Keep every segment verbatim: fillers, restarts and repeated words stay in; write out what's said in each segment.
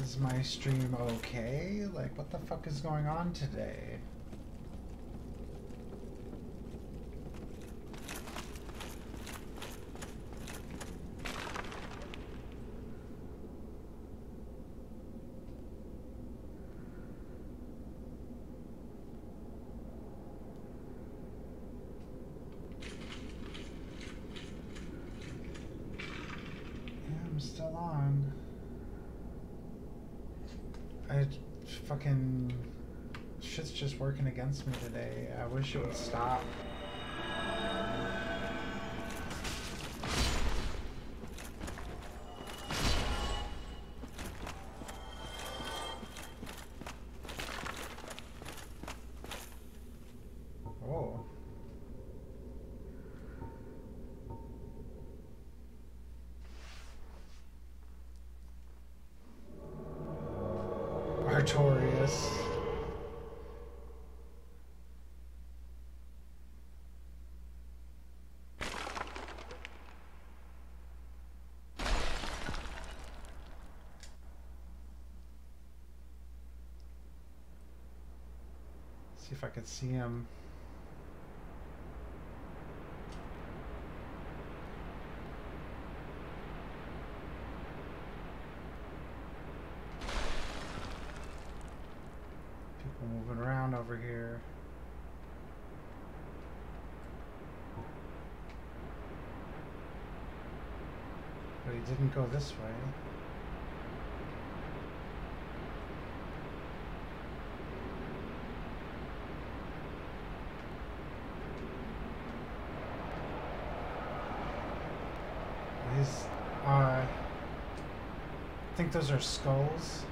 Is my stream okay? Like, what the fuck is going on today? Still on. I fucking shit's just working against me today. I wish it would stop. Oh. Artorias. See if I could see him. Moving around over here. But he didn't go this way. These are... I think those are skulls.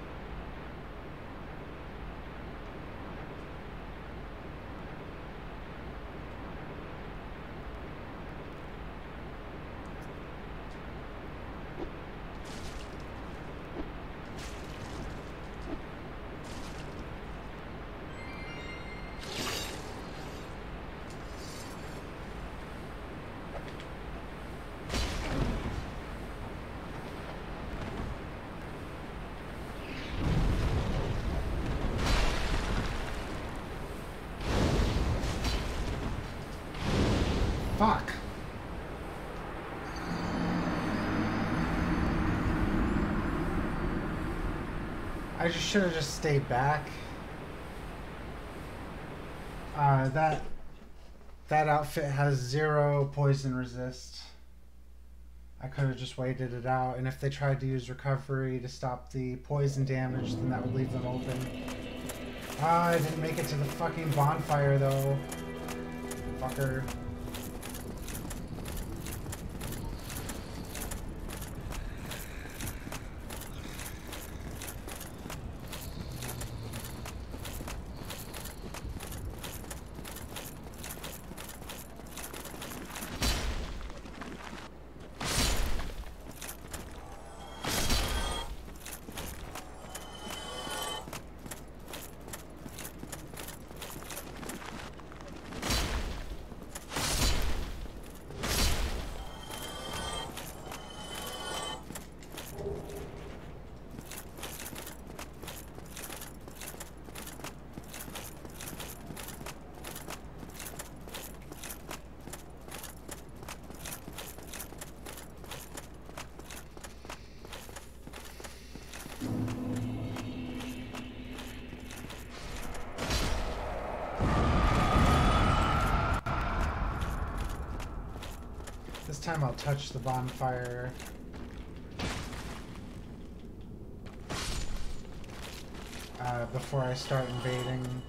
Fuck. I just should have just stayed back. Uh, that that outfit has zero poison resist. I could have just waited it out, and if they tried to use recovery to stop the poison damage, then that would leave them open. Ah, I didn't make it to the fucking bonfire though. Fucker. This time I'll touch the bonfire. Uh, before I start invading.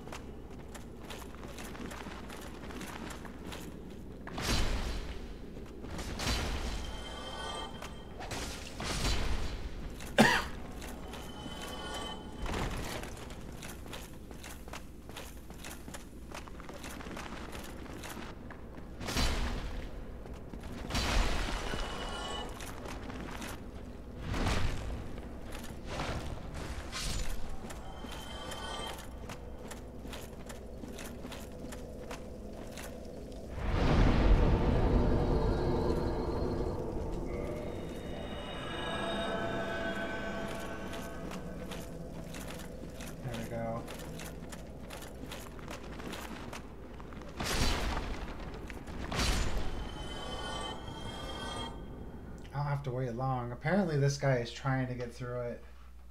don't have to wait long. Apparently this guy is trying to get through it.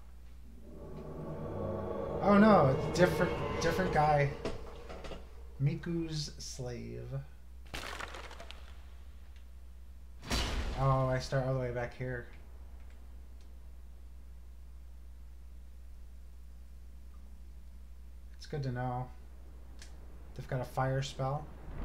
Oh no, it's different different guy. Miku's slave. Oh, I start all the way back here. It's good to know. They've got a fire spell.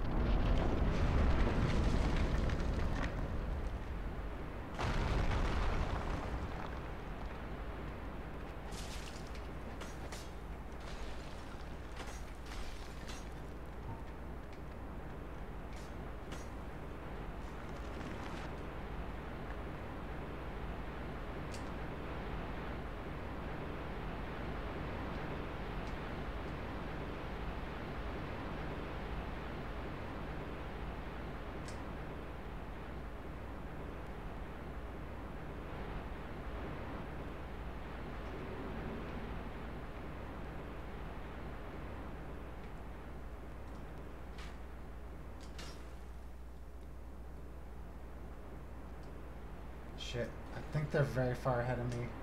Shit, I think they're very far ahead of me.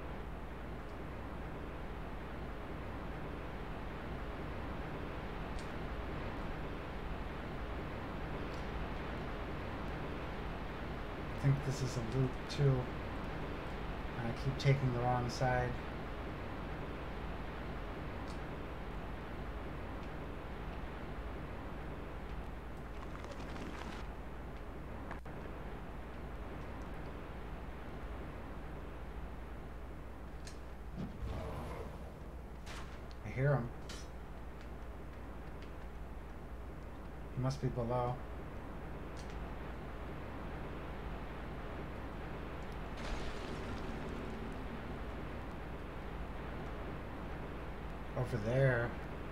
I think this is a loop too. And I keep taking the wrong side. I hear him. He must be below. Over there.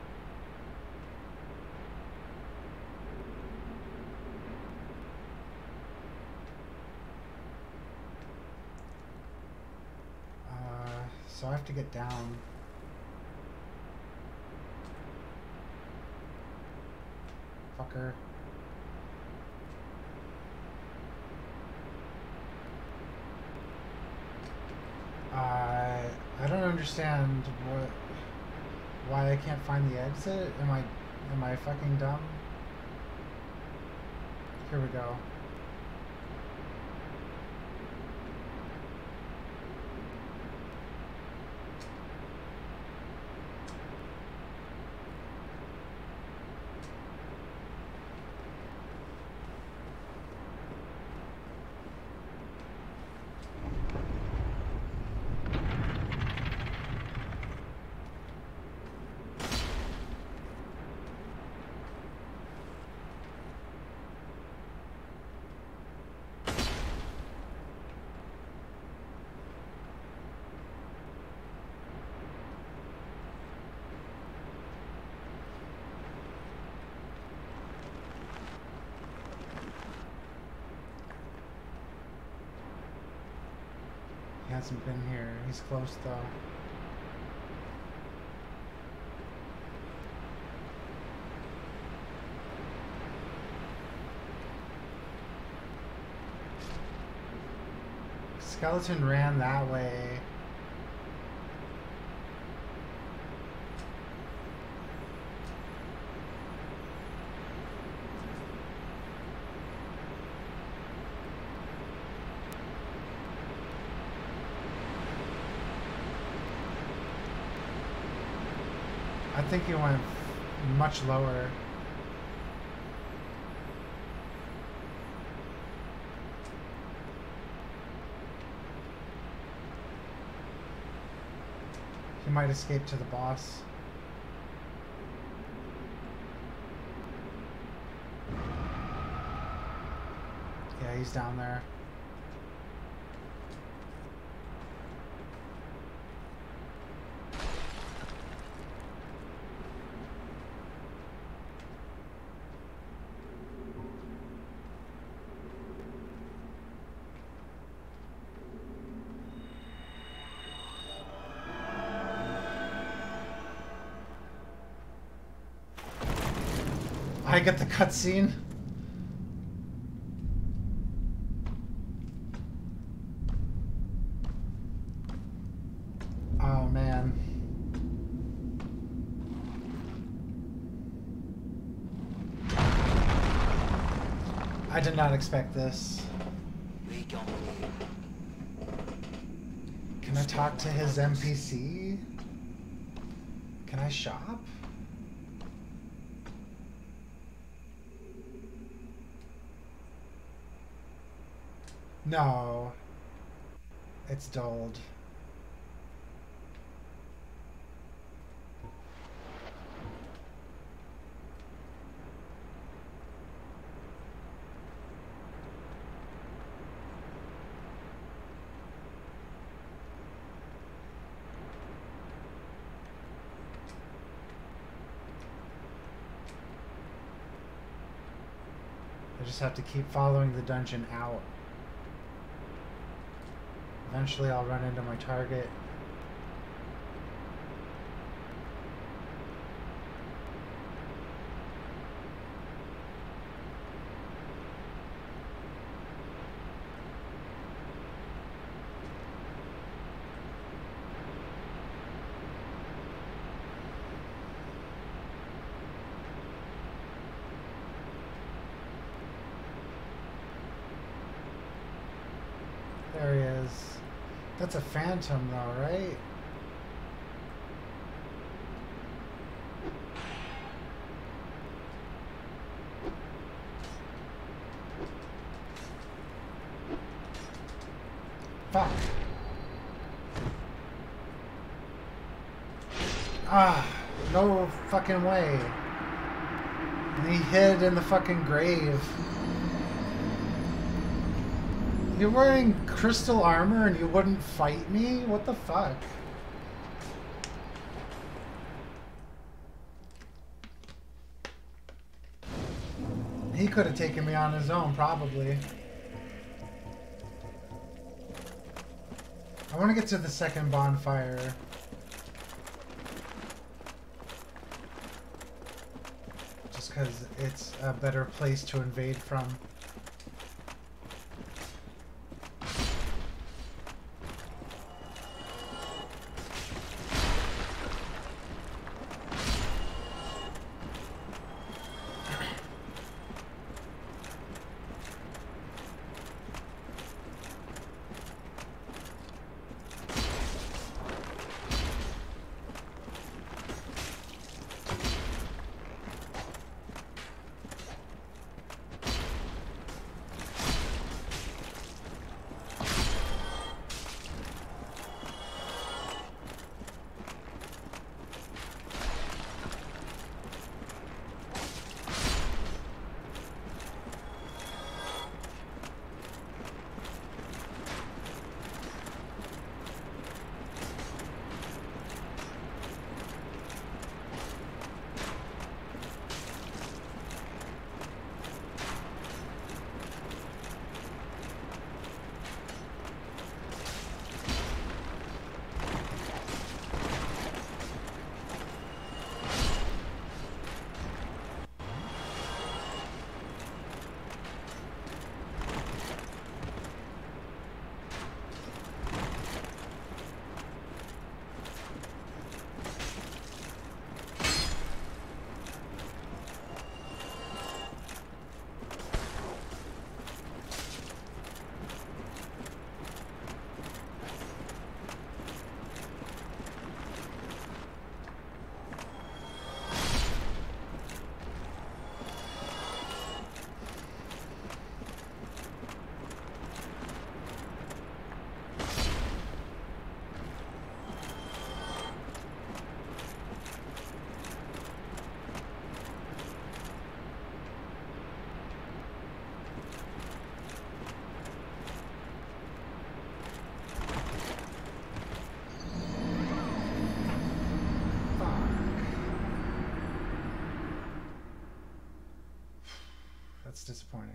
Uh, so I have to get down. Fucker. Uh, I don't understand what, why I can't find the exit. Am I, am I fucking dumb? Here we go. He hasn't been here. He's close though. Skeleton ran that way. I think he went much lower. He might escape to the boss. Yeah, he's down there. I get the cutscene. Oh man. I did not expect this. Can I talk to his N P C? Can I shop? No. It's dulled. I just have to keep following the dungeon out. Eventually I'll run into my target. There he is. That's a phantom though, right? Fuck. Ah, no fucking way. And he hid in the fucking grave. You're wearing crystal armor and you wouldn't fight me? What the fuck? He could have taken me on his own, probably. I want to get to the second bonfire. Just because it's a better place to invade from. That's disappointing.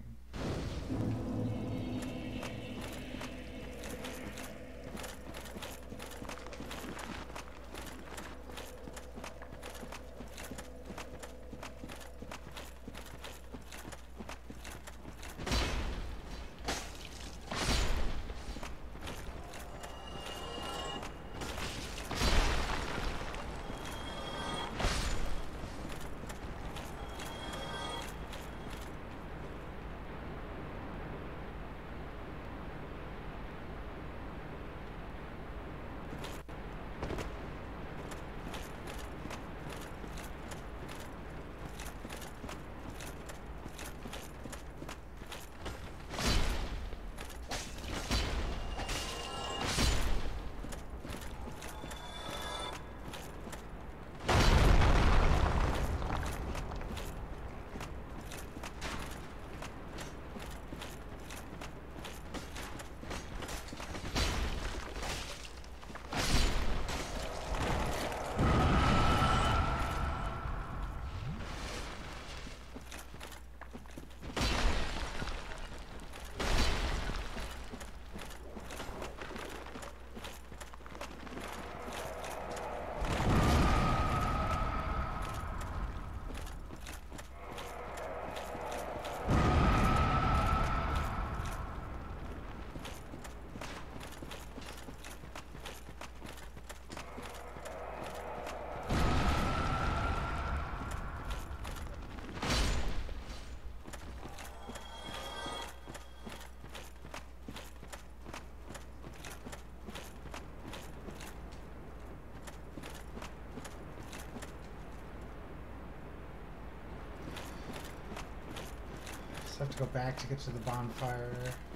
I have to go back to get to the bonfire.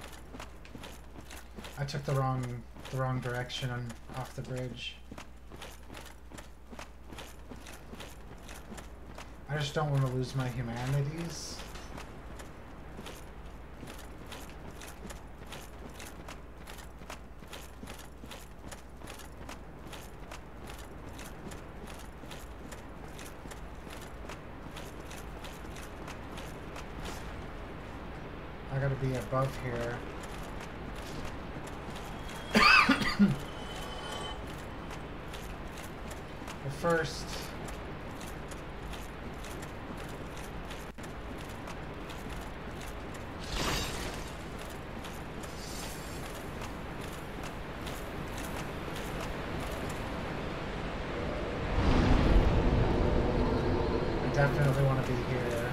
I took the wrong the wrong direction on, off the bridge. I just don't want to lose my humanities. I gotta be above here. But first, I definitely want to be here.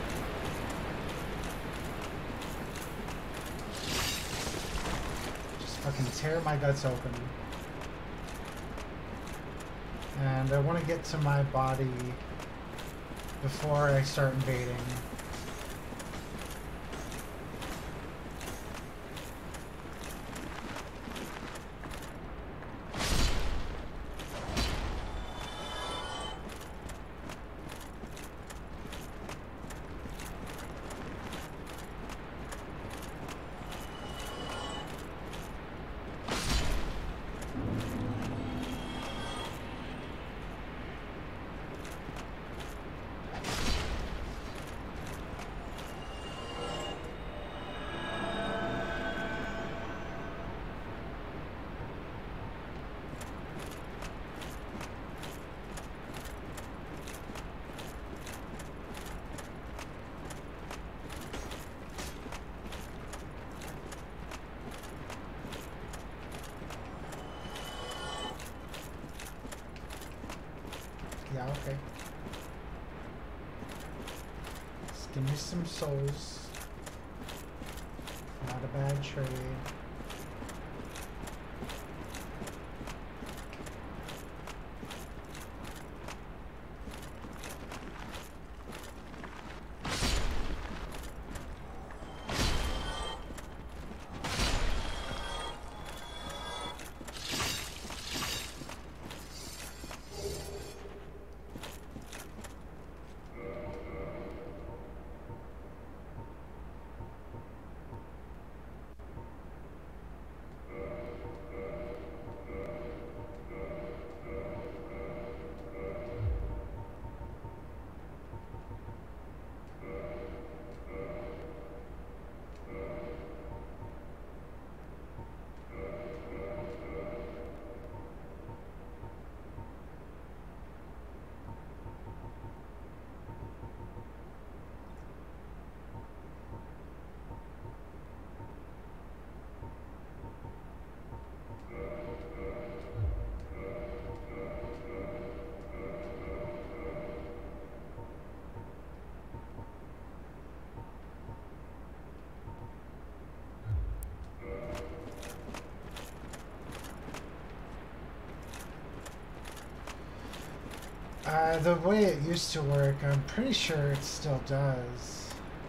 Just fucking tear my guts open. And I want to get to my body before I start invading. Yeah, okay. Just give me some souls. Not a bad trade. Uh, the way it used to work, I'm pretty sure it still does.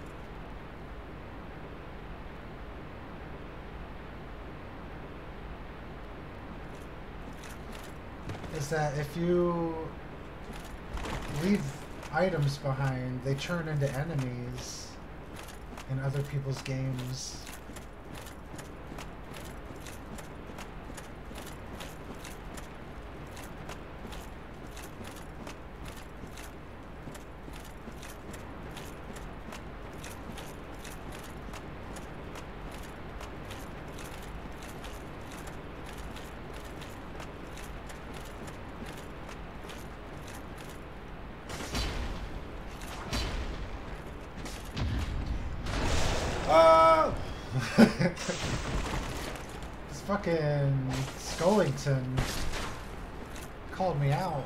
Is that if you leave items behind, they turn into enemies in other people's games. Oh! This fucking Skullington called me out.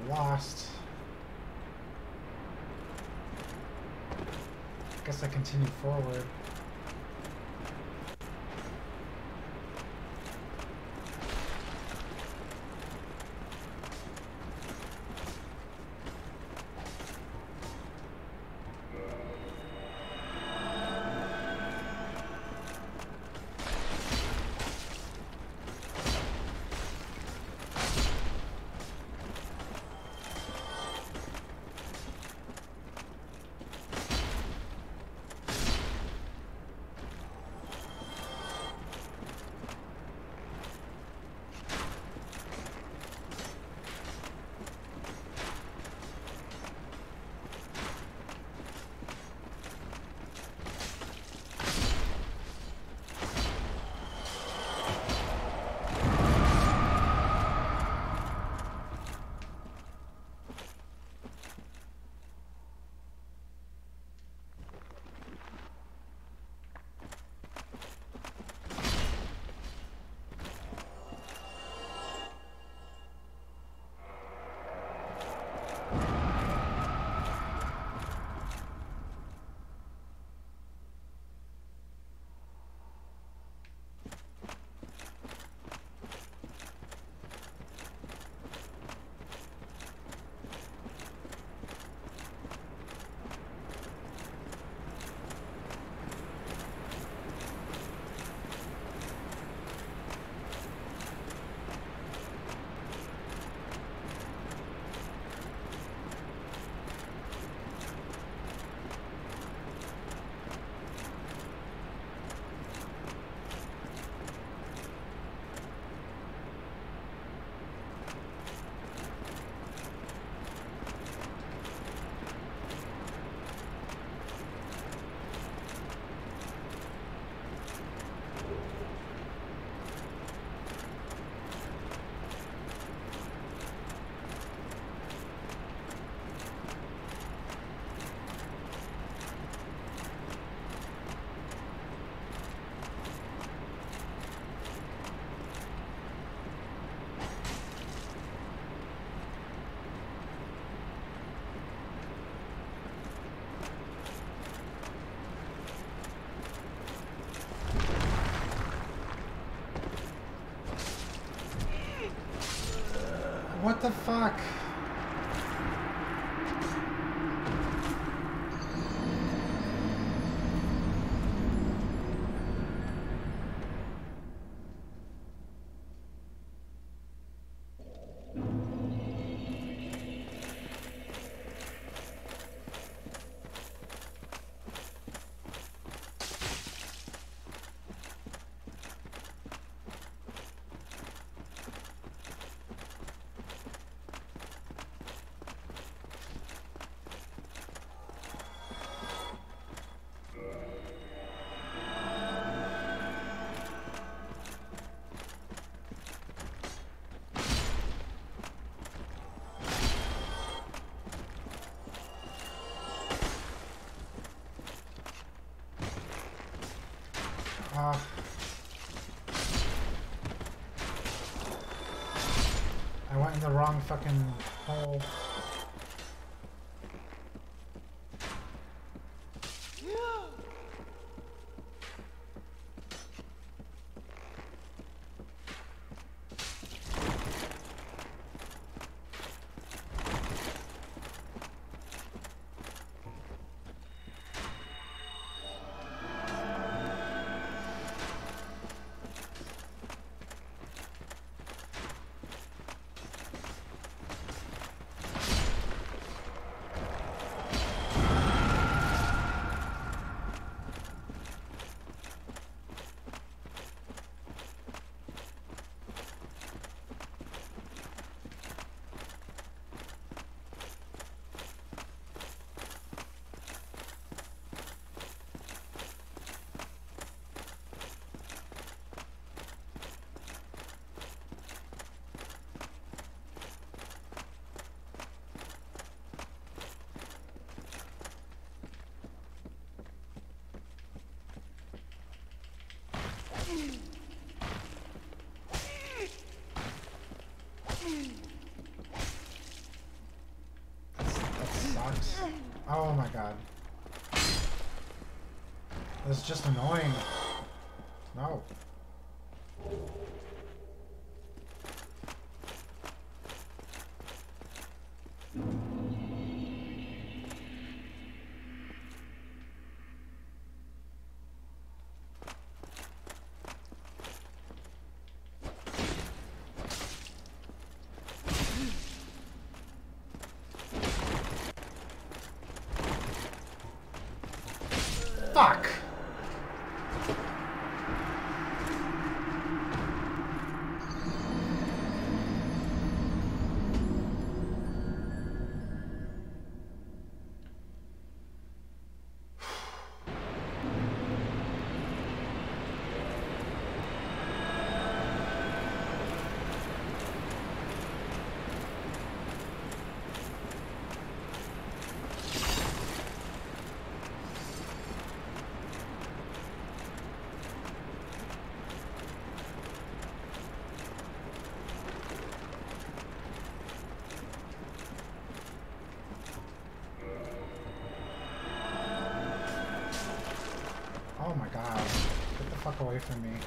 lost. Guess I continue forward. What the fuck? Uh, I went in the wrong fucking hole. sucks. Oh my god. That's just annoying. No. Fuck! Oh my god. Get the fuck away from me.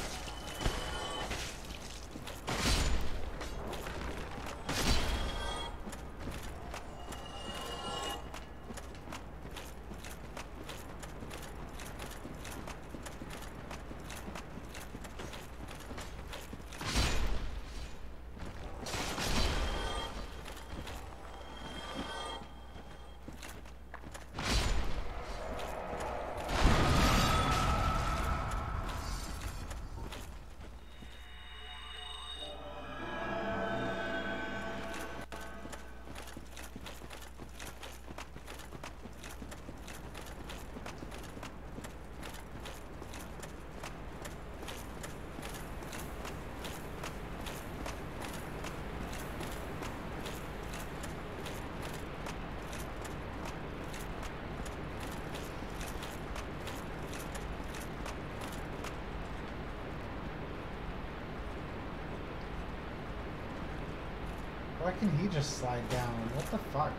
Why can he just slide down? What the fuck?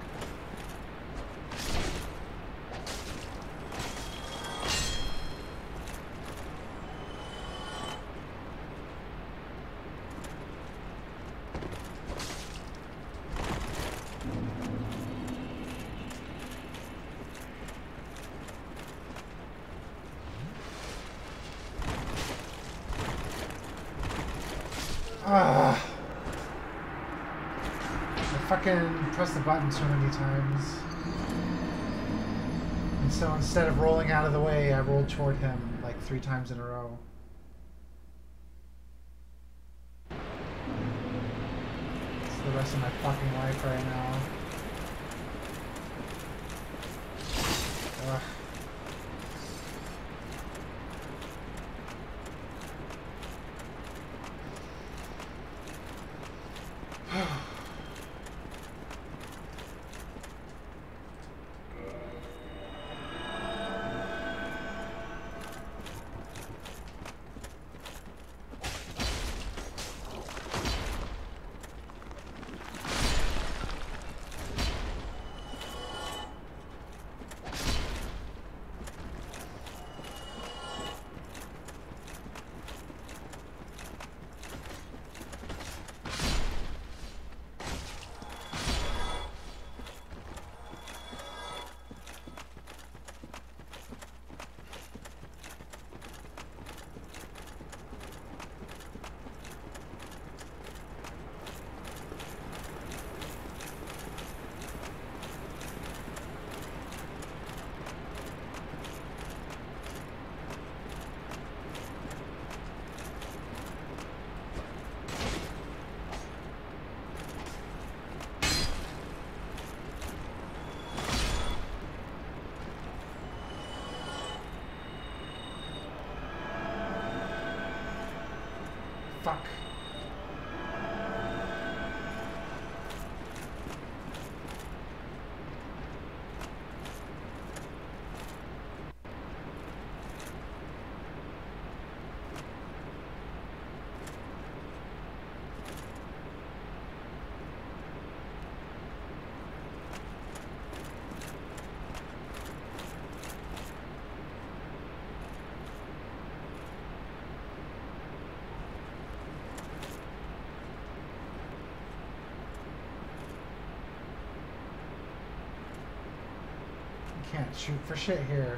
Ah. Fucking press the button so many times. And so instead of rolling out of the way, I rolled toward him like three times in a row. It's the rest of my fucking life right now. Ugh. Fuck. Can't shoot for shit here.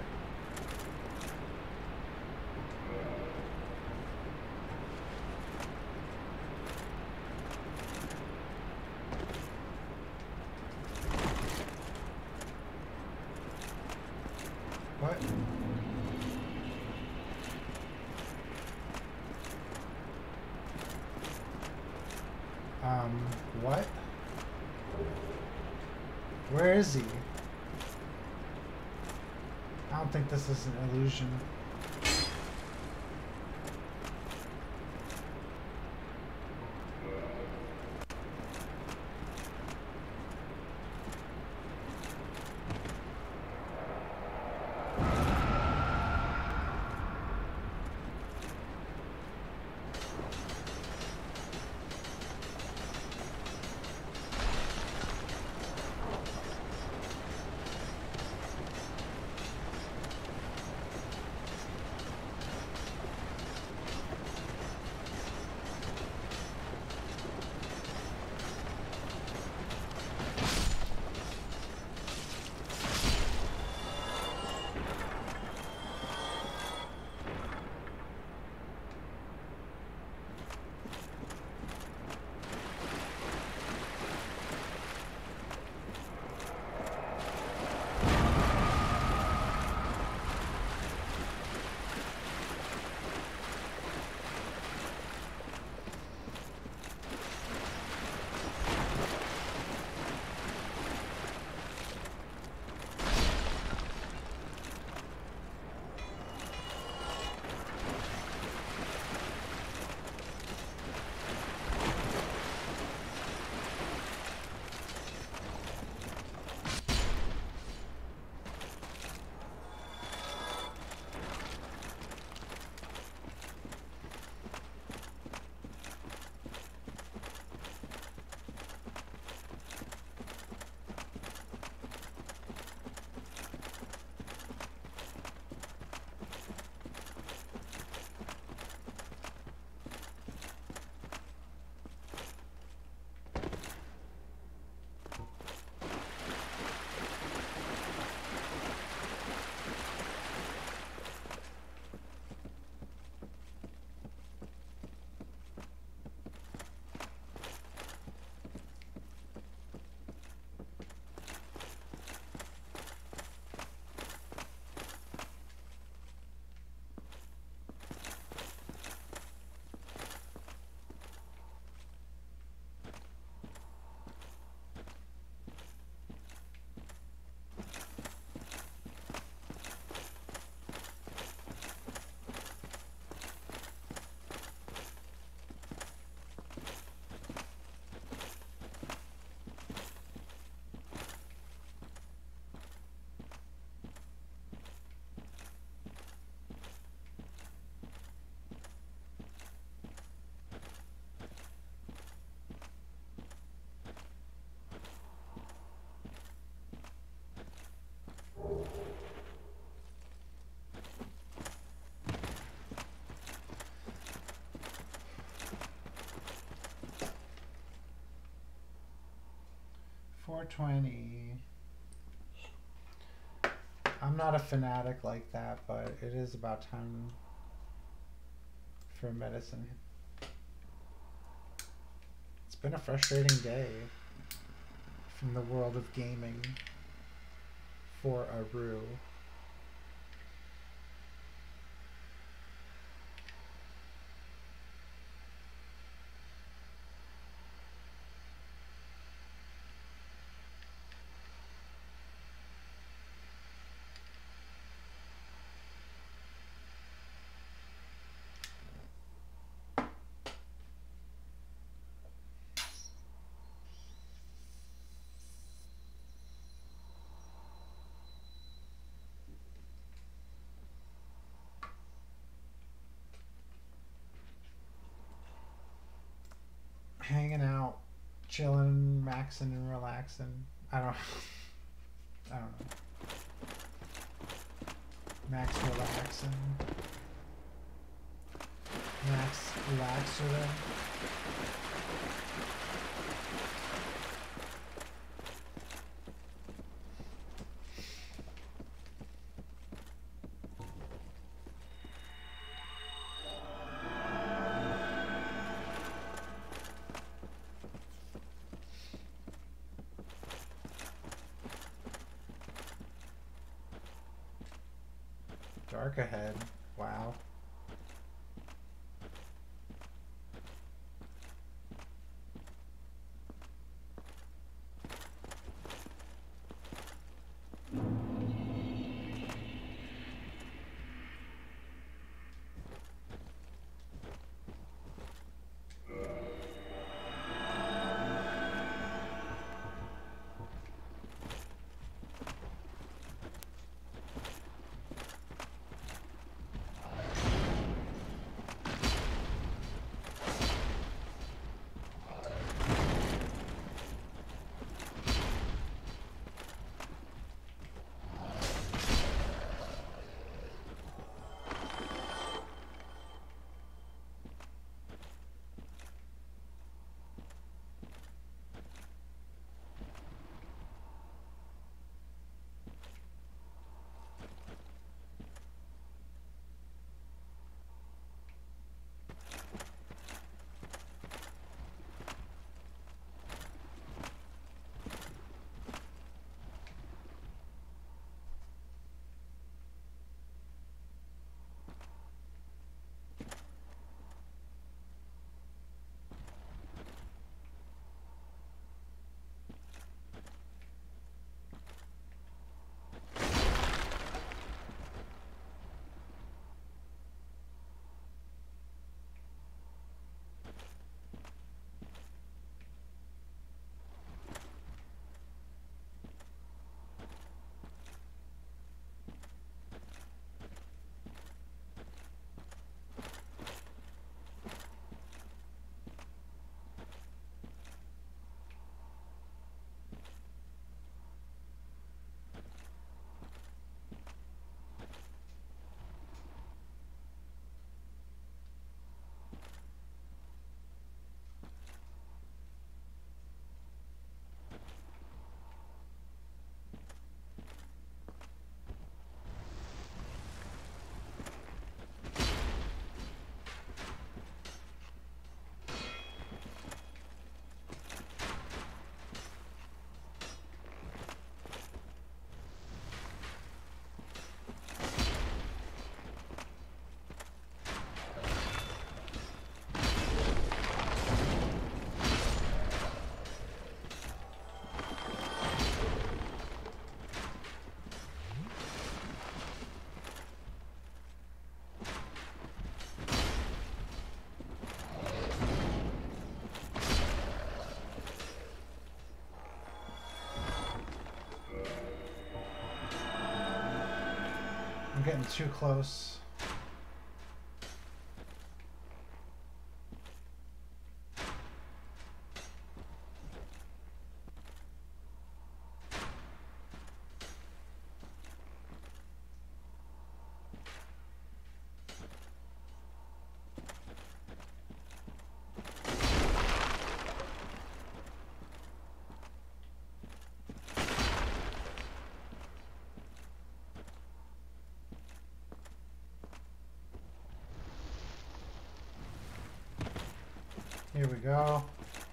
What? Um, what? Where is he? I don't think this is an illusion. four twenty. I'm not a fanatic like that, but it is about time for medicine. It's been a frustrating day from the world of gaming for Aru. Hanging out, chilling, maxing, and relaxing. I don't. I don't know. Max relaxing. Max relaxer. dark ahead. Wow. I'm getting too close. Here we go.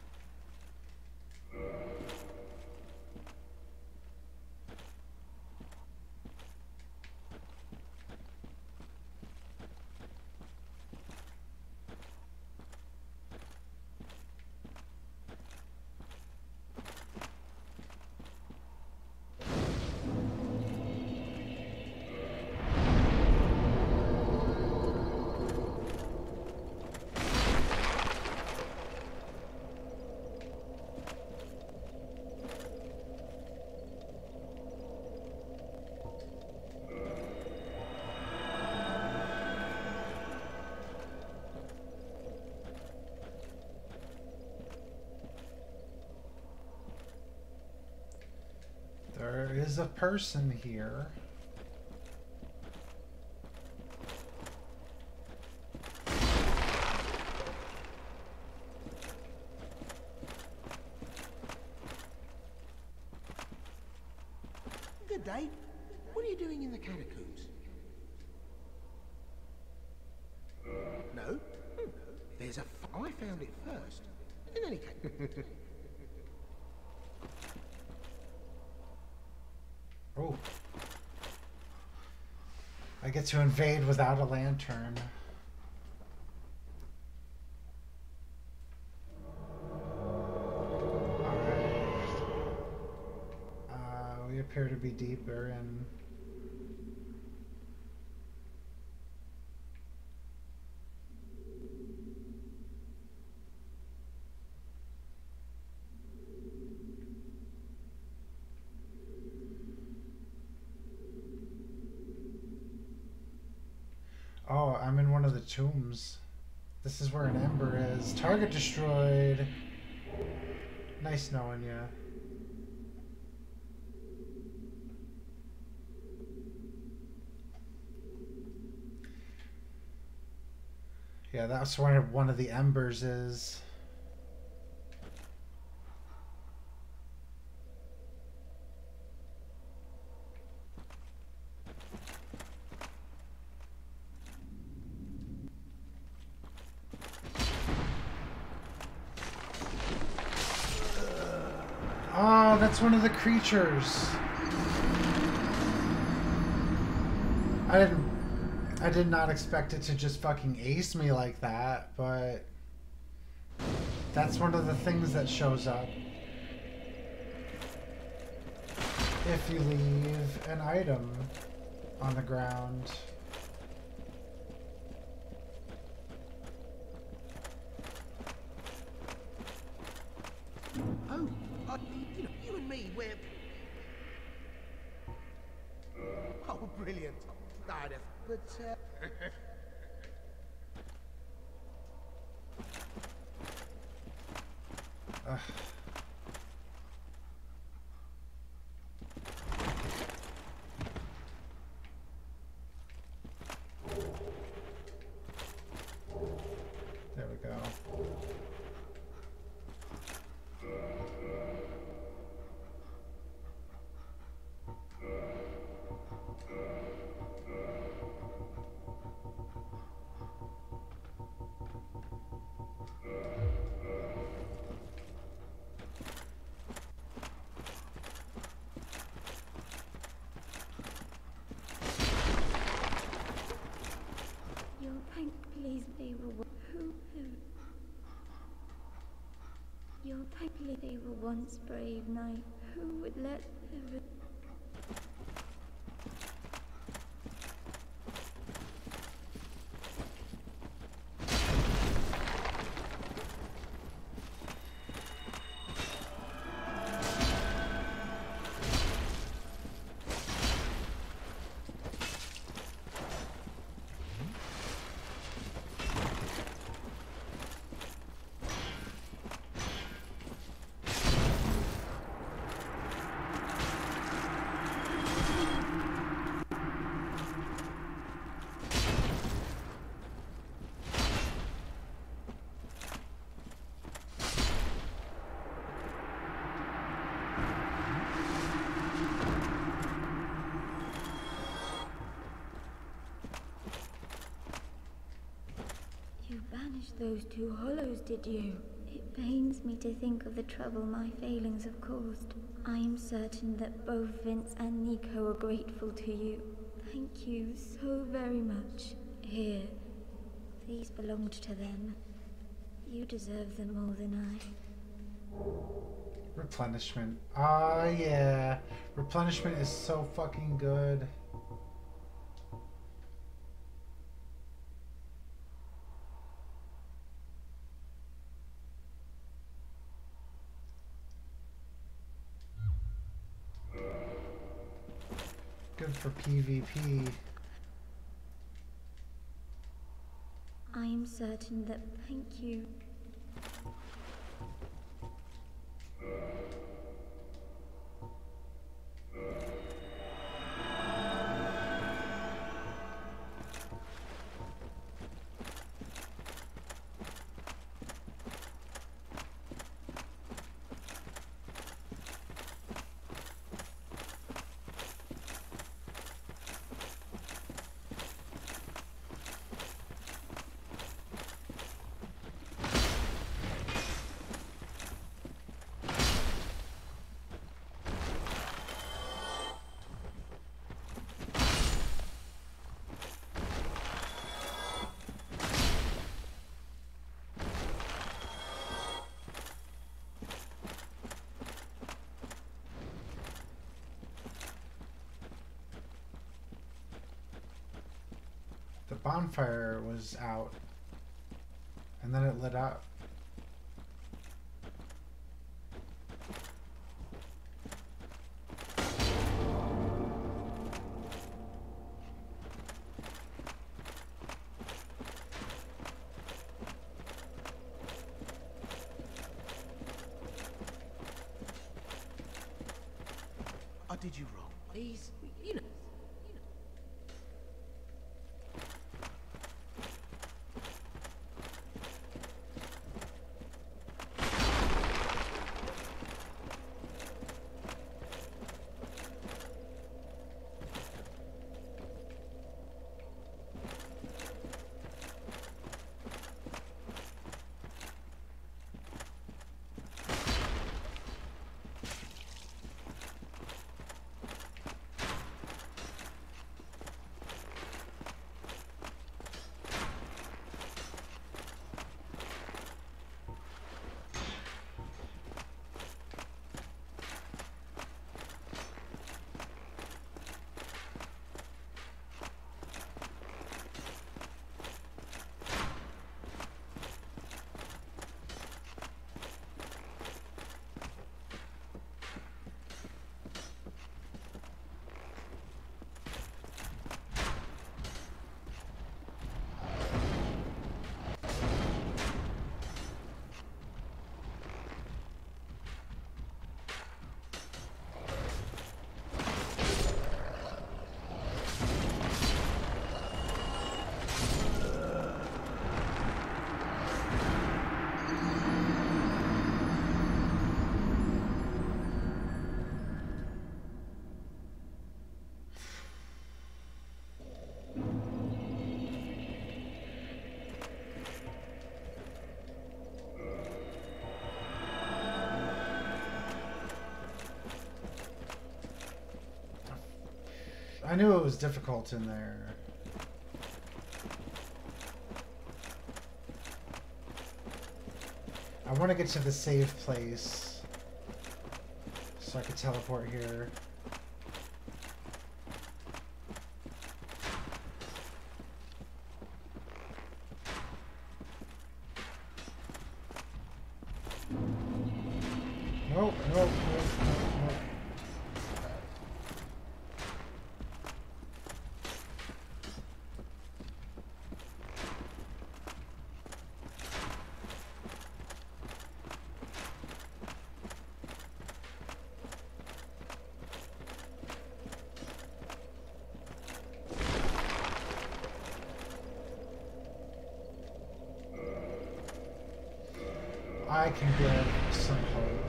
There is a person here. Good day. What are you doing in the catacombs? No? Hmm. There's a... F I found it first. In any case... Oh. I get to invade without a lantern. Alright. Uh, we appear to be deeper in... Oh, I'm in one of the tombs. This is where an ember is. Target destroyed. Nice knowing ya. Yeah, that's where one of the embers is. Oh, that's one of the creatures. I didn't... I did not expect it to just fucking ace me like that, but... That's one of the things that shows up. If you leave an item on the ground. Oh, I, you know, you and me, we're... Oh, brilliant. I'd have... But, uh... Ugh. There we go. Your thank please they were who who Your thank please they were once brave knight who would let ever You banished those two hollows, did you? It pains me to think of the trouble my failings have caused. I am certain that both Vince and Nico are grateful to you. Thank you so very much. Here, these belonged to them. You deserve them more than I. Replenishment. Ah, yeah. Replenishment is so fucking good. Good for PvP. I am certain that thank you. bonfire was out. And then it lit up. I did you wrong. Please, you know. I knew it was difficult in there. I want to get to the safe place so I could teleport here. Nope, nope, nope, nope, nope. I can get some hope.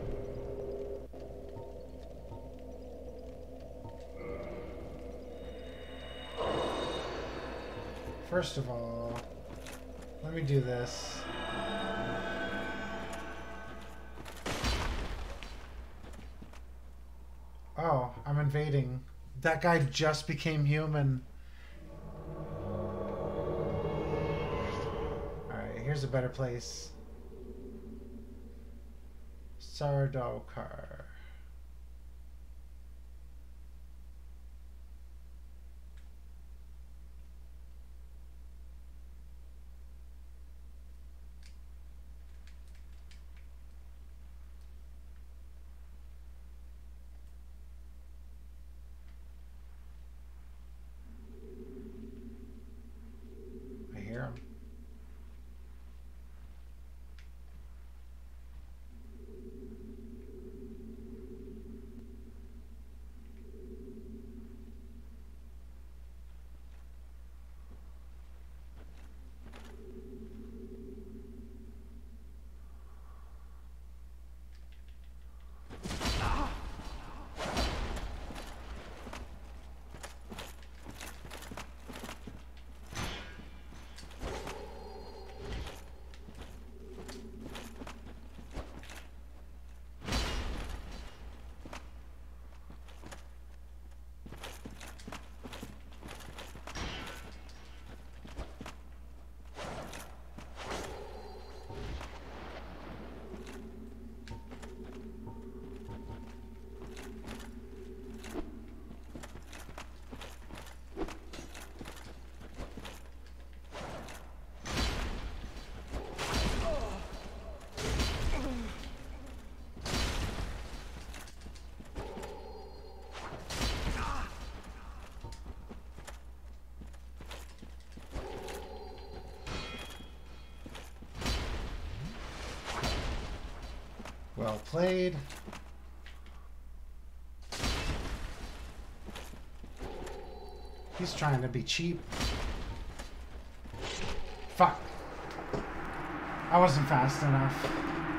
First of all, let me do this. Oh, I'm invading. That guy just became human. Alright, here's a better place. Sardaukar. I hear him. Well played. He's trying to be cheap. Fuck. I wasn't fast enough.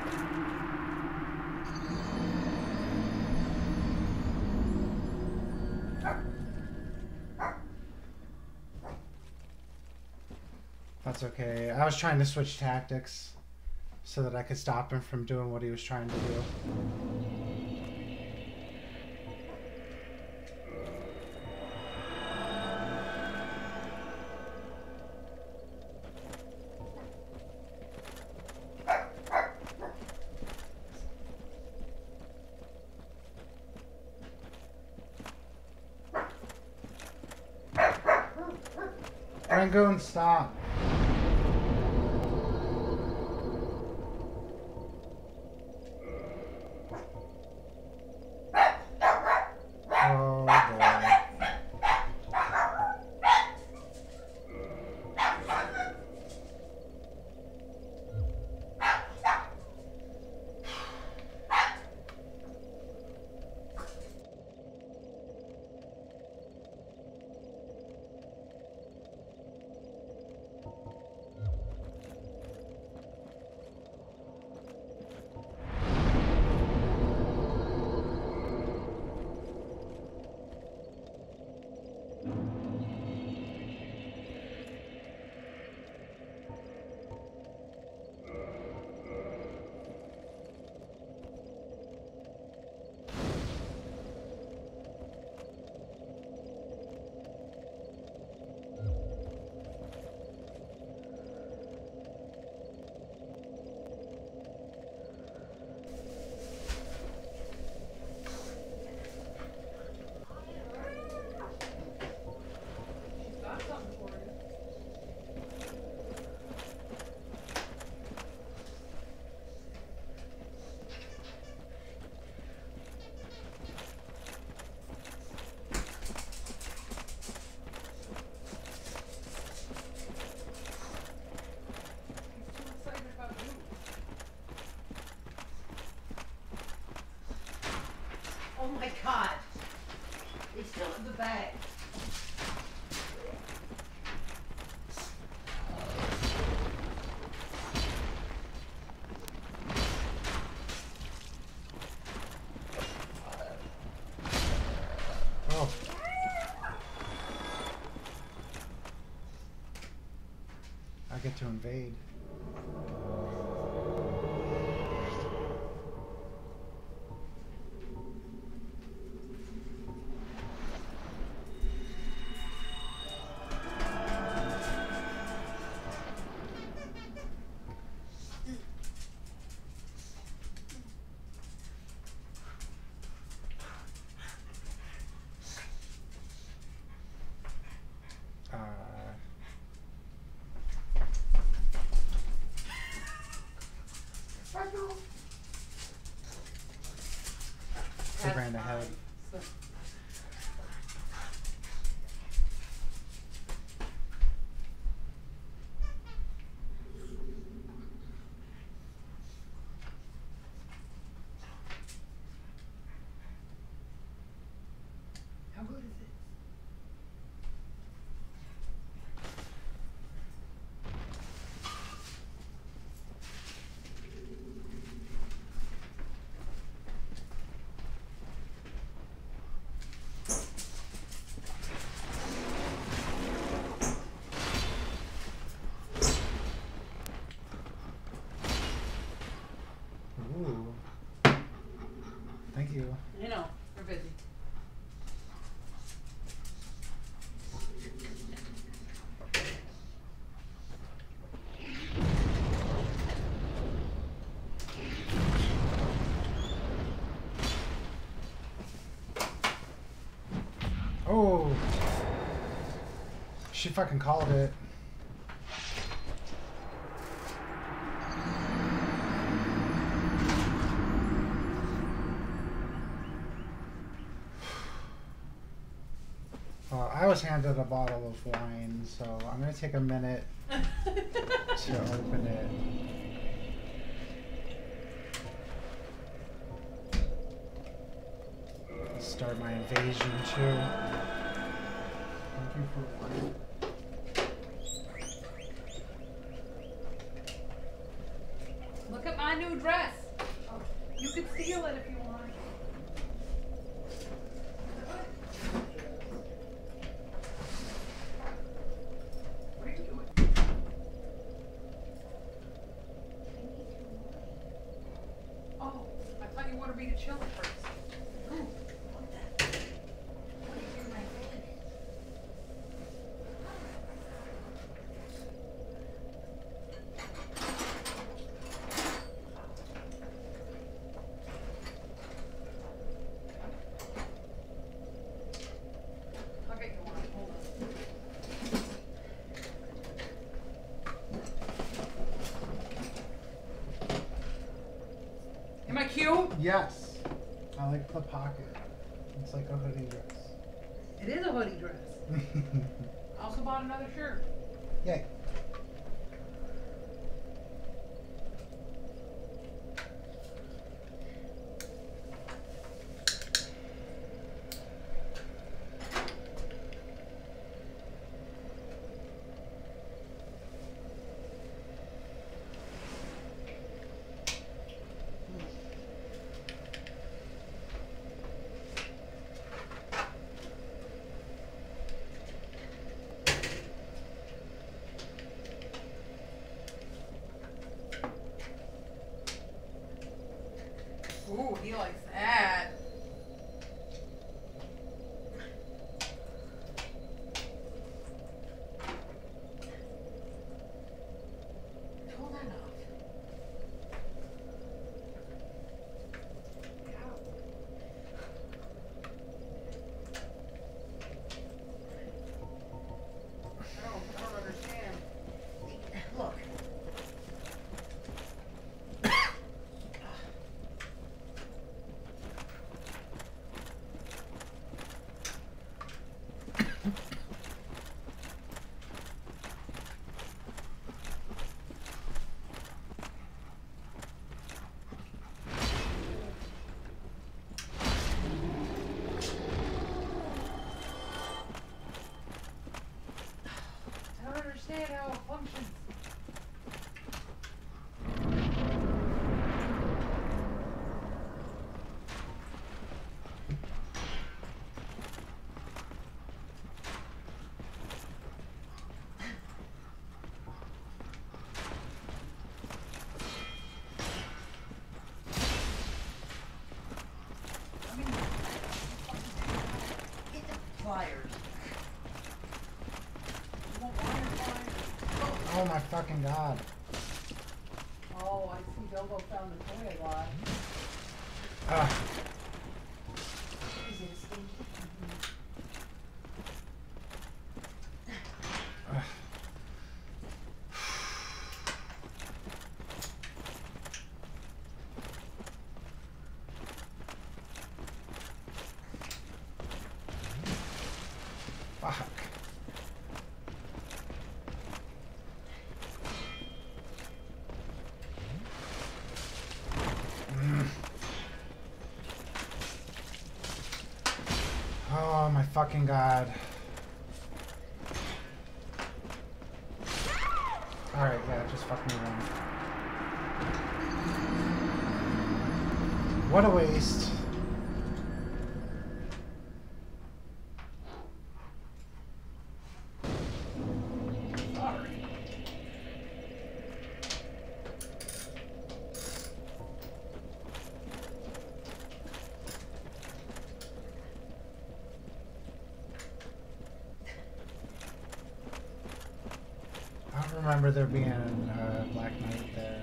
That's okay. I was trying to switch tactics so that I could stop him from doing what he was trying to do. Rangoon, stop. Oh boy. Oh my god! It's still in the bag. Oh. I get to invade. They ran ahead. How good is it? Ooh. Thank you. You know, we're busy. Oh. She fucking called it. Uh, I was handed a bottle of wine, so I'm going to take a minute to open it. start my invasion too. Thank you for warning. Look at my new dress. Oh, you could steal it if you want. What are you doing? Oh, I thought you wanted me to chill first. Ooh, what the? What are you doing, my friend? I'll get you one. Hold on. Am I cute? Yes. I like the pocket. It's like a hoodie dress. It is a hoodie dress. I also bought another shirt. Yay. Ooh, he likes that. Pull that off. Ow. I don't, I don't understand. Look. I don't understand how it functions. I mean, get the pliers. You want wire pliers? Oh my fucking god. Oh, I see Bilbo found the toy a lot. Ah. Is it a stinky? Ah. Fuck. Mm. Oh my fucking god. Alright, yeah, just fuck me around. What a waste. Sorry. I don't remember there being a Black Knight there.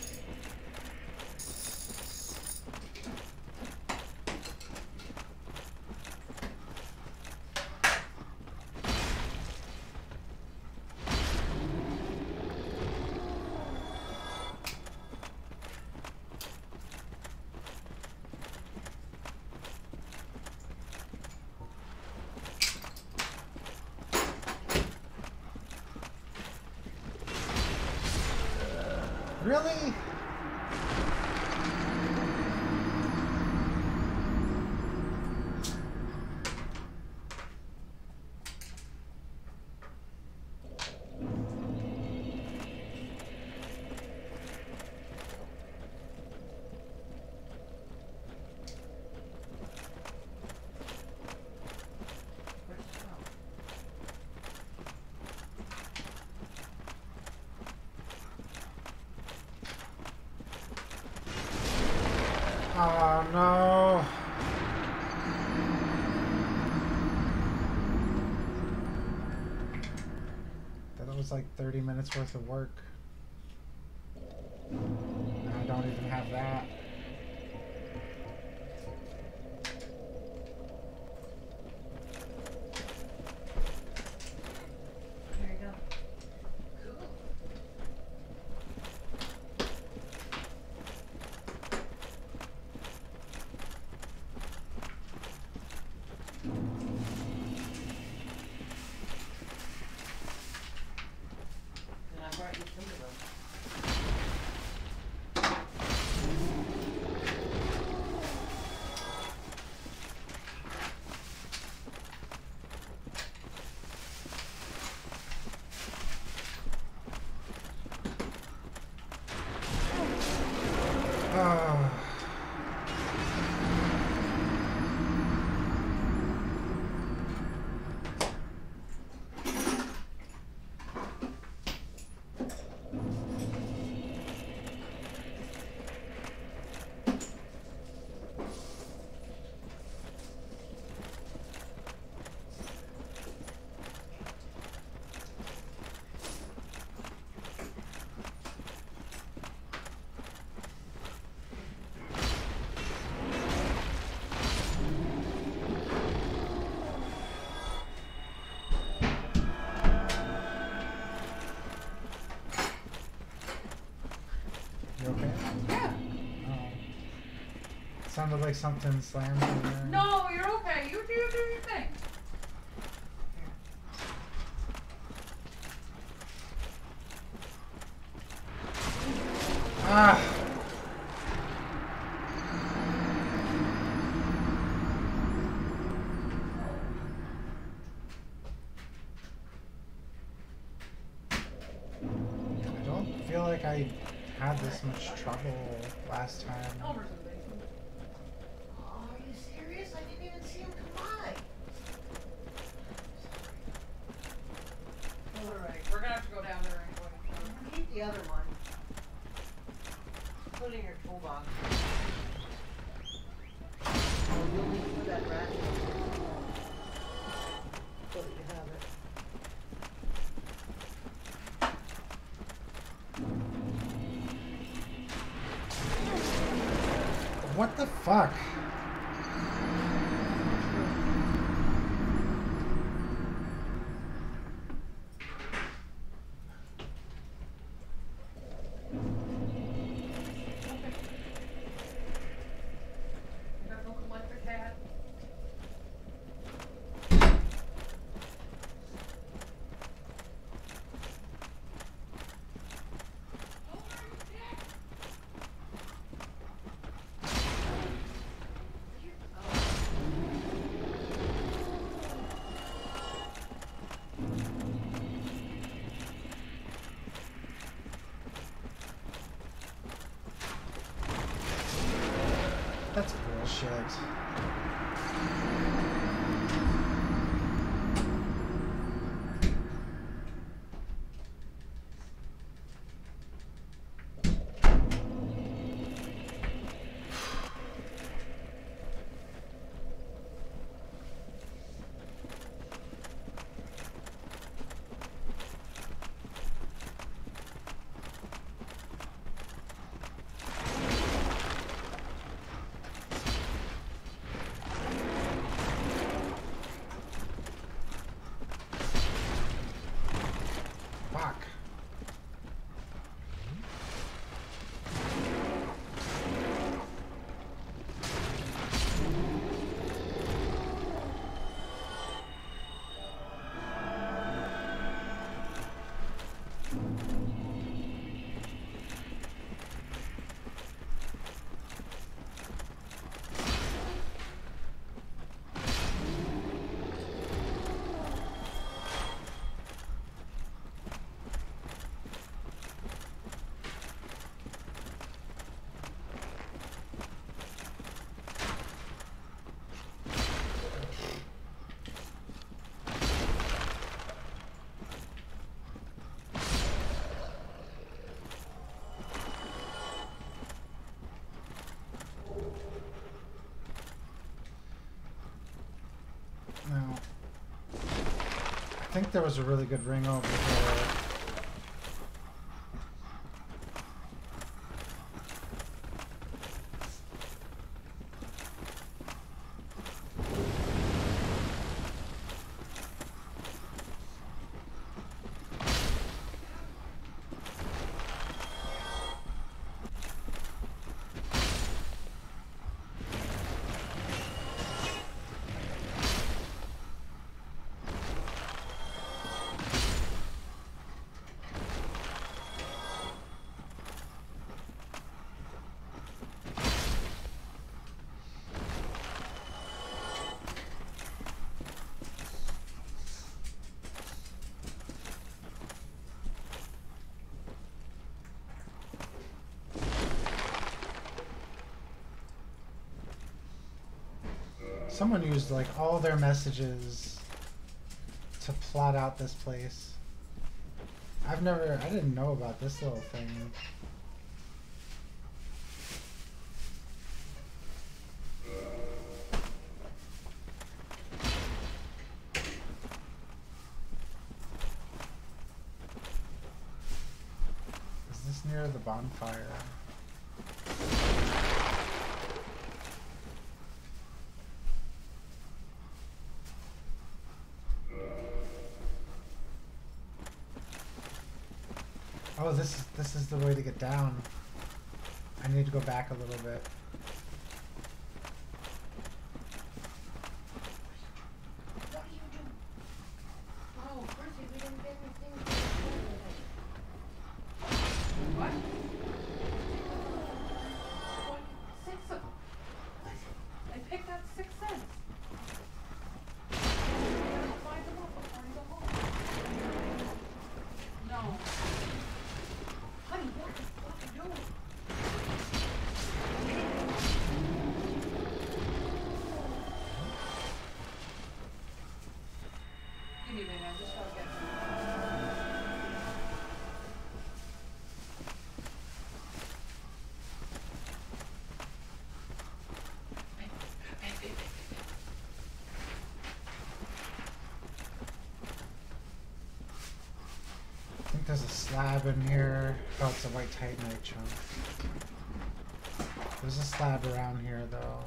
Really? No. That was like thirty minutes worth of work. And I don't even have that. There you go. Cool. And I brought you some of them. Oh. You okay? Yeah. Oh. Sounded like something slammed in there. No, you're okay. You do do your thing. Ah. I don't feel like I had this much trouble last time. Elmer's in the basement. Oh, are you serious? I didn't even see him come by. Alright, we're gonna have to go down there anyway. Keep the other one. Put it in your toolbox. Oh, you'll need to put that rat in. So that you have it. What the fuck? You gotta go collect the cat. That's bullshit. I think there was a really good ring over here. Someone used like all their messages to plot out this place. I've never, I didn't know about this little thing. Is this near the bonfire? Oh, this is this is the way to get down. I need to go back a little bit. What are you doing? Oh, Percy, we didn't get anything. What? What? Six of them. I picked out six cents. I gotta divide them up before I go home. No. Honey, what the fuck are you doing? Give me a minute, I just gotta get I think there's a slab in here. Oh, it's a white titanite chunk. There's a slab around here, though.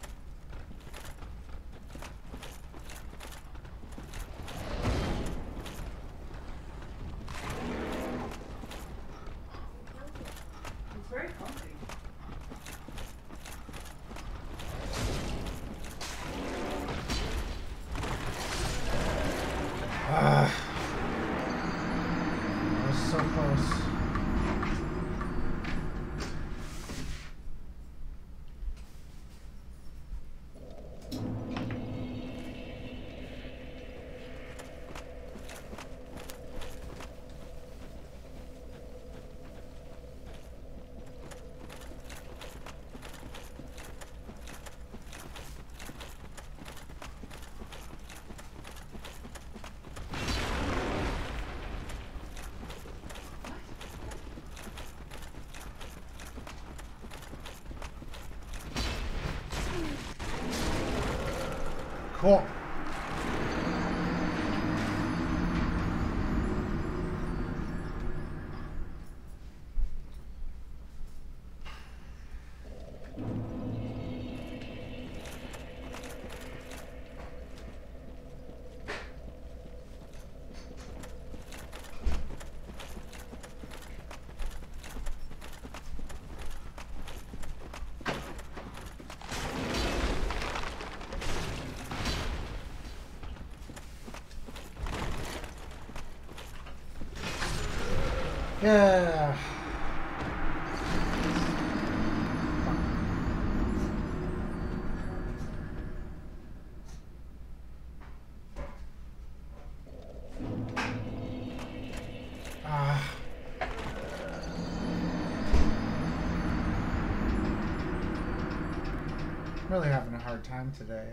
It's very comfy. Ah, that was so close. Cool. Yeah. Ah. Really having a hard time today.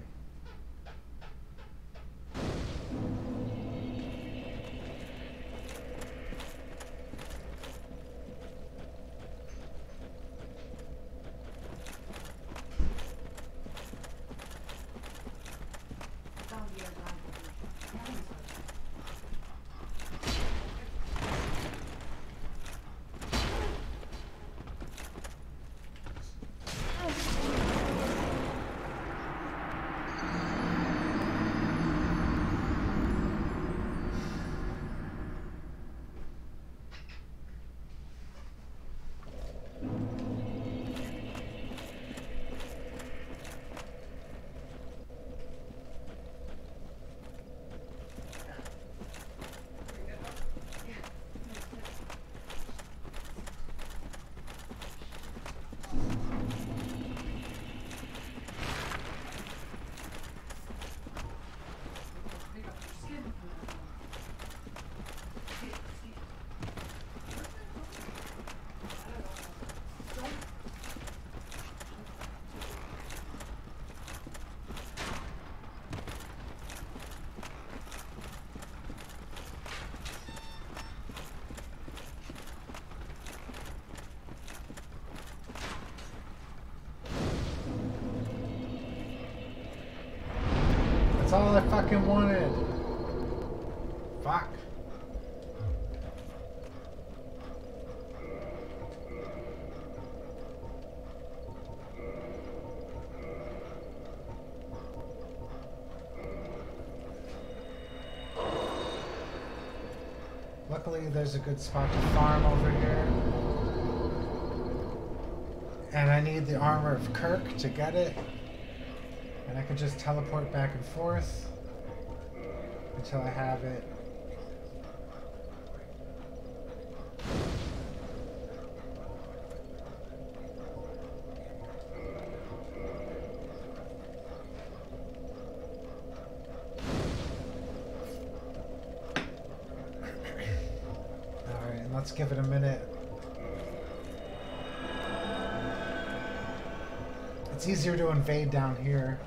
all I fucking wanted. Fuck. Luckily, there's a good spot to farm over here. And I need the armor of Kirk to get it. And I can just teleport back and forth until I have it. Alright, and let's give it a minute. It's easier to invade down here.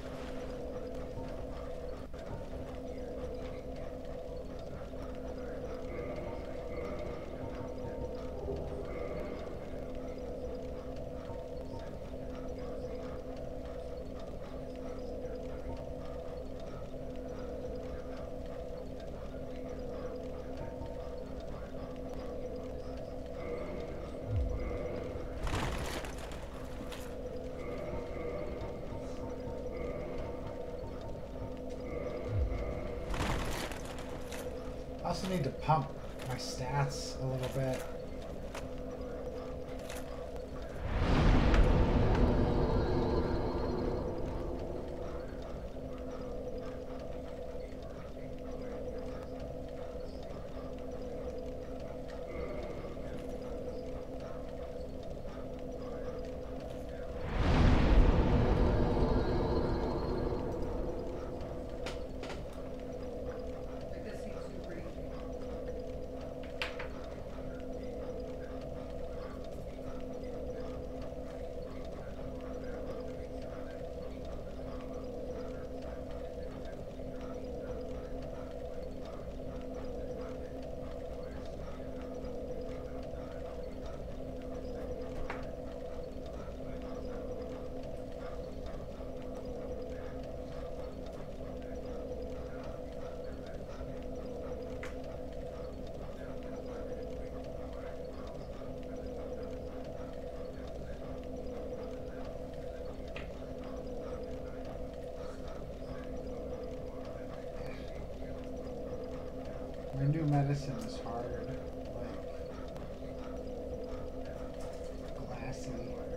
I also need to pump my stats a little bit. My new medicine is hard, like glassy.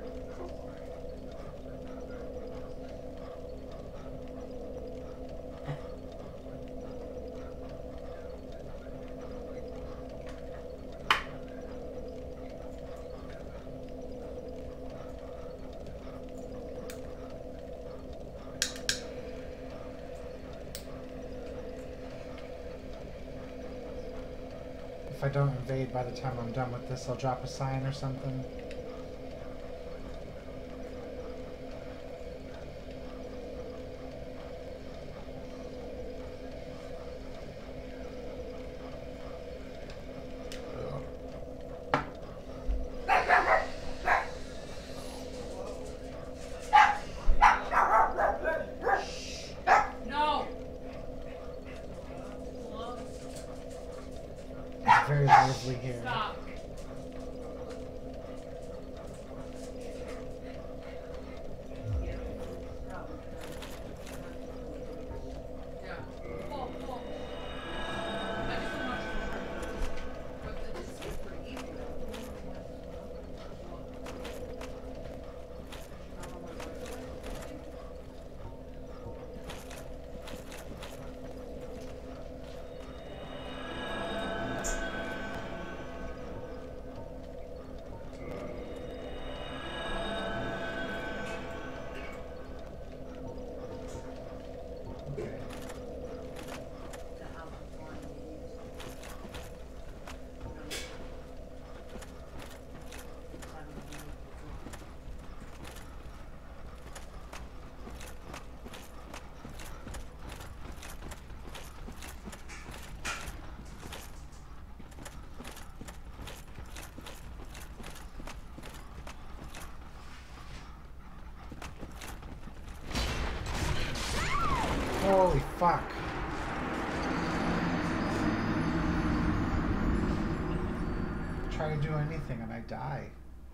If I don't invade by the time I'm done with this, I'll drop a sign or something. No. It's very lively here. Stop. Yeah. Cool, cool. I just want to but this is pretty easy Holy fuck. Try to do anything and I die.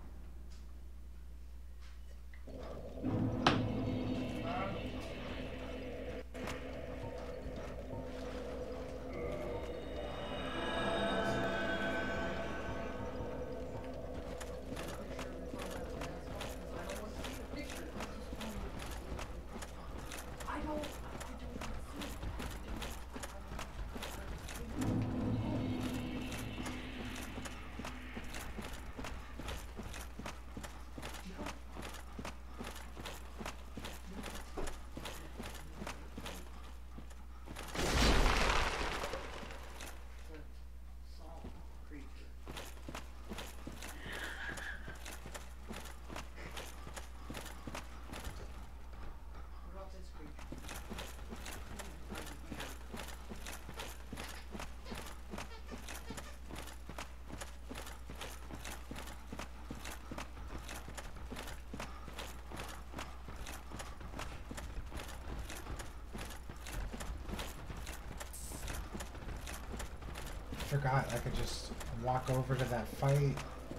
Forgot I could just walk over to that fight.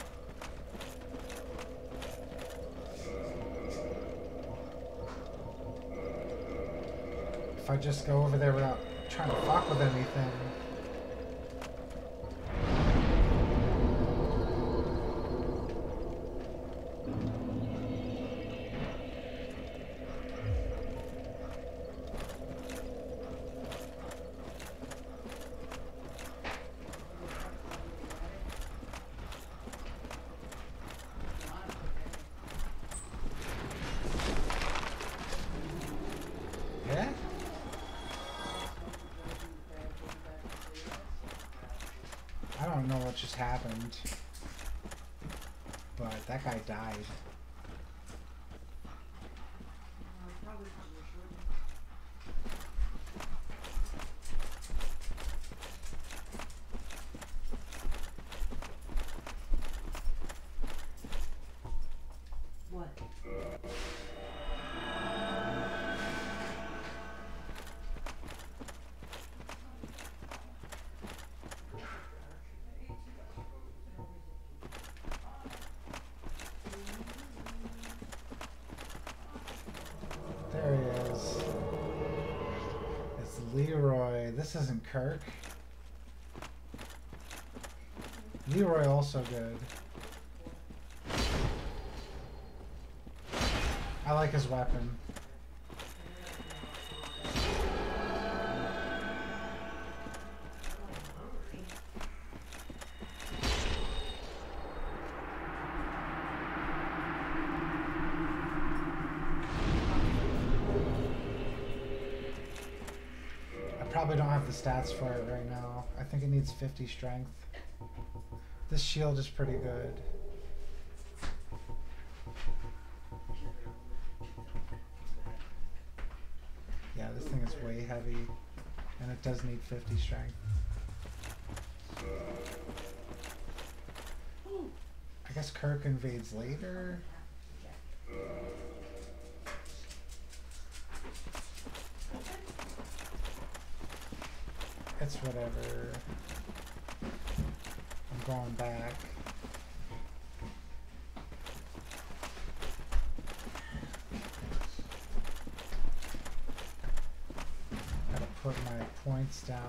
If I just go over there without trying to fuck with anything. I don't know what just happened, but that guy died. What? There he is. It's Leroy. This isn't Kirk. Leroy also good. I like his weapon. Probably don't have the stats for it right now. I think it needs fifty strength. This shield is pretty good. Yeah, this thing is way heavy, and it does need fifty strength. I guess Kirk invades later. It's whatever. I'm going back. Gotta put my points down.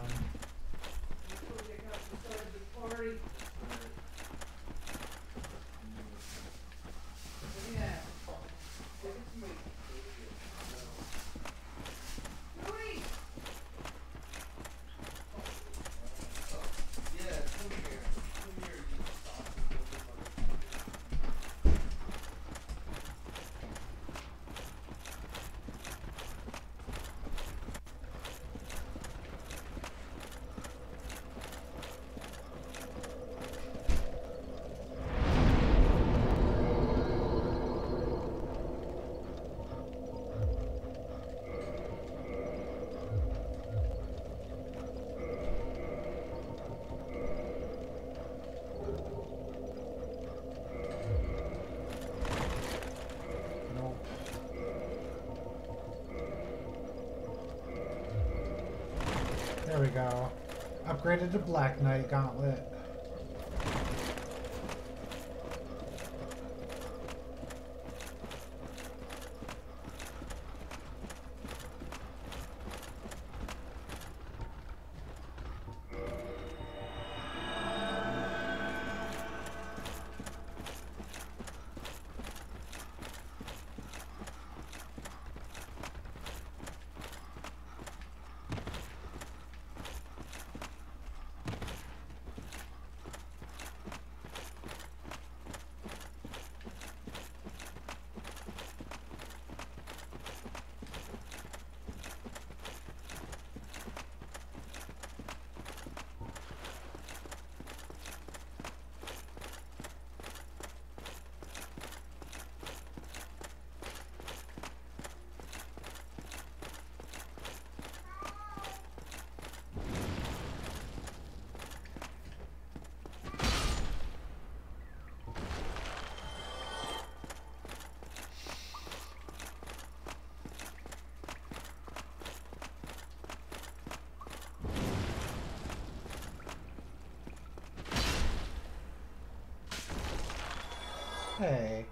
go. Upgraded to Black Knight Gauntlet. Hey.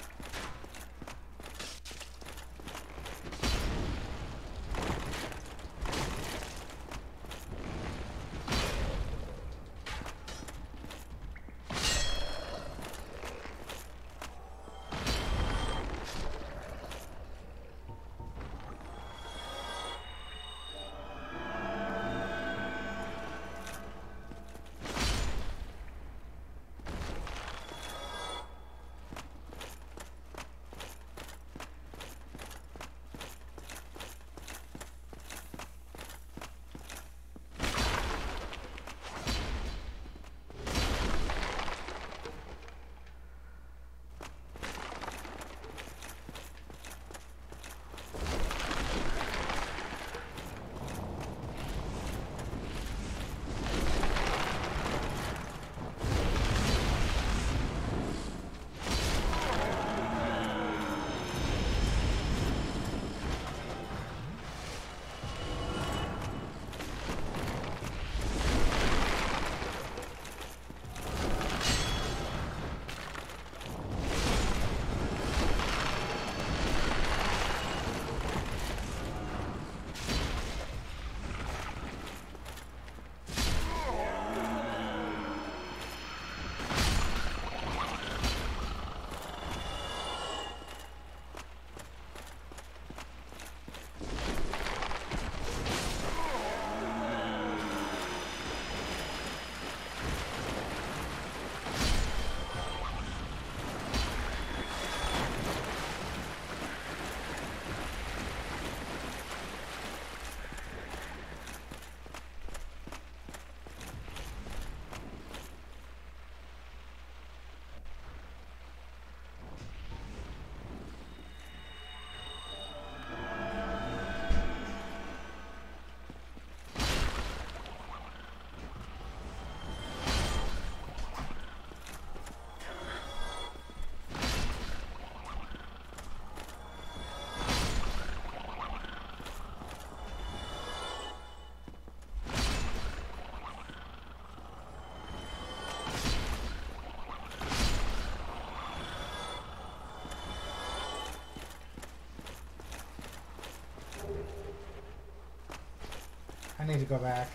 I need to go back.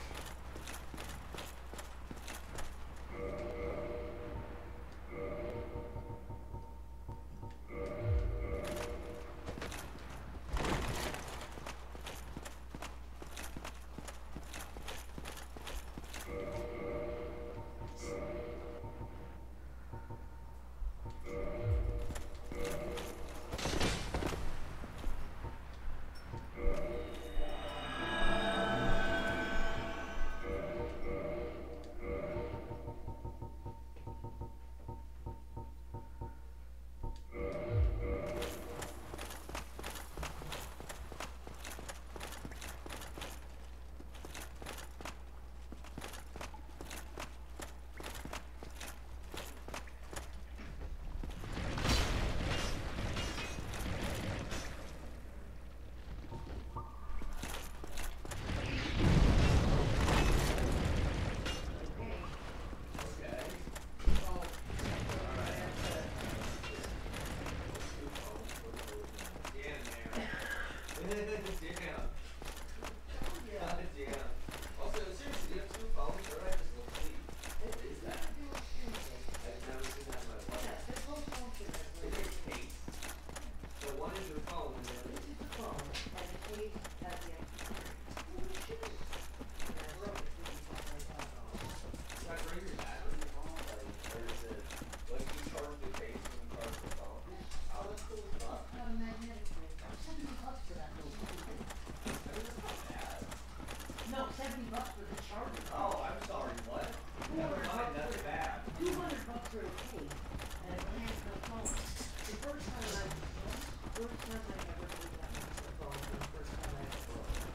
first time I ever did that basketball, the first time I ever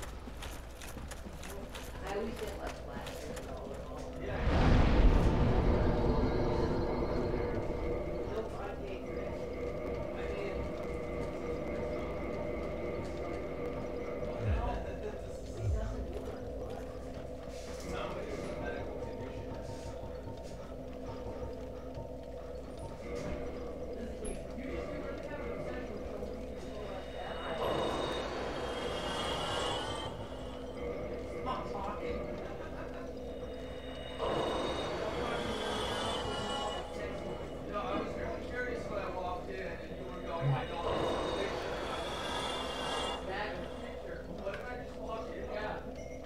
broke. I always get less plaster than all in all. Nope, I paid for it. I mean, he doesn't do it on fly. Stop talking. No, I was really curious when I walked in and you were going, I don't know the picture. That picture. What if I just walked in? Yeah.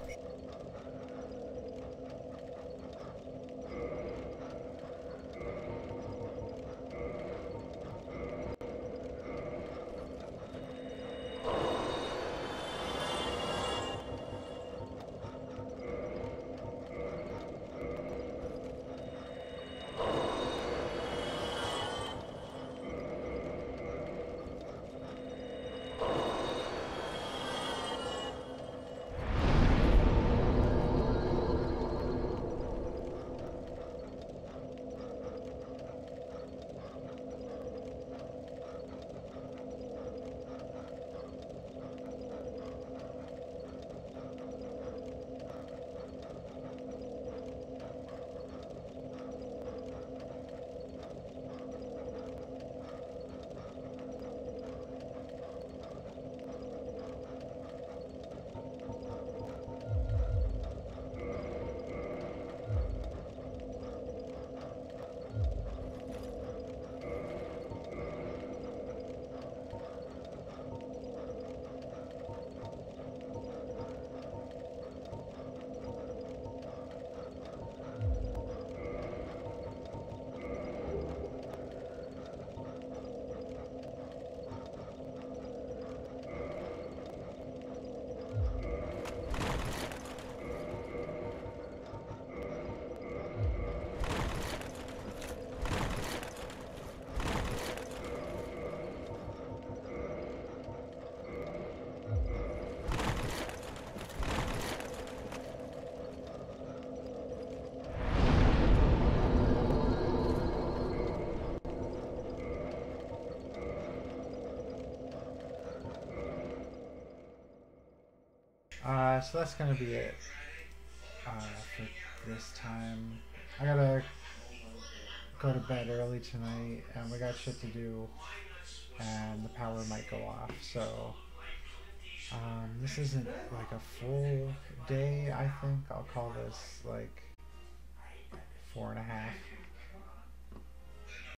Uh, so that's gonna be it uh, for this time. I gotta go to bed early tonight, and we got shit to do, and the power might go off. So um, this isn't like a full day. I think I'll call this like four and a half.